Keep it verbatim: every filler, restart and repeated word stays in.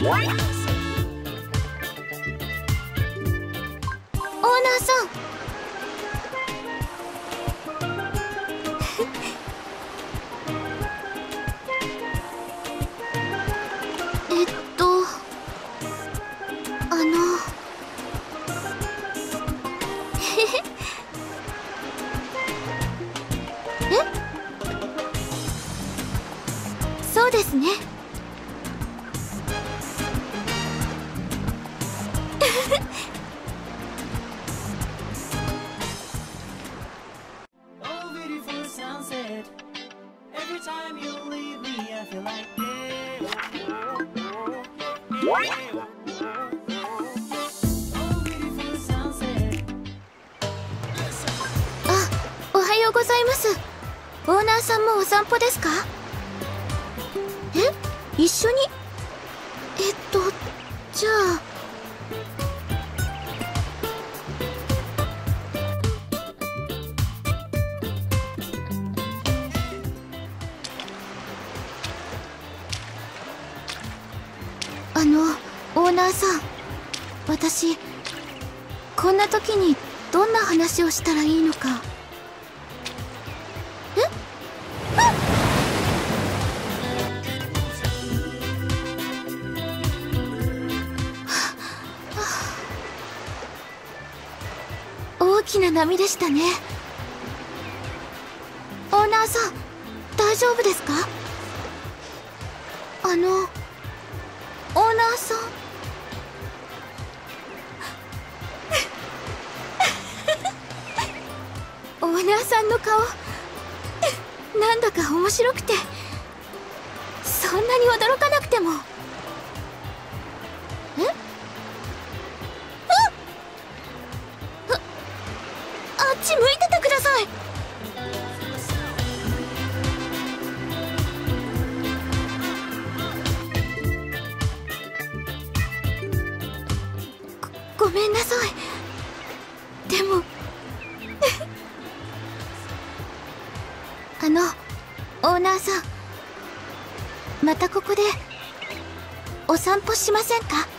ナーさん。えっとあのえ？そうですね。あ、おはようございます。オーナーさんもお散歩ですか？え？一緒に？えっとじゃああのオーナーさん、私こんな時にどんな話をしたらいいのか。え？あっ！大きな波でしたね。オーナーさん、大丈夫ですか？あのオーナーさんオーナーさんの顔なんだか面白くて、そんなに驚かなくても。え？あっ！あっち向いててください。ご、ごめんなさい。でもあのオーナーさん、またここでお散歩しませんか？